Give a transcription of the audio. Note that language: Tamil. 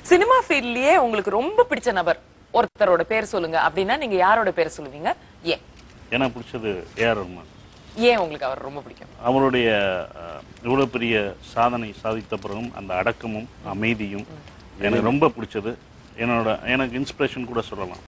சினிமா ஃபீல்ட்லயே உங்களுக்கு ரொம்ப பிடிச்ச நபர் ஒருத்தரோட பேர் சொல்லுங்க அப்படின்னா நீங்க யாரோட பேர் சொல்லுவீங்க? ஏன்? எனக்கு பிடிச்சது ஏஆர் ரஹ்மான். ஏன் உங்களுக்கு அவர் ரொம்ப பிடிக்கும்? அவருடைய இவ்வளவு பெரிய சாதனை சாதித்த பிறகும் அந்த அடக்கமும் அமைதியும் எனக்கு ரொம்ப பிடிச்சது. எனக்கு இன்ஸ்பிரேஷன் கூட சொல்லலாம்.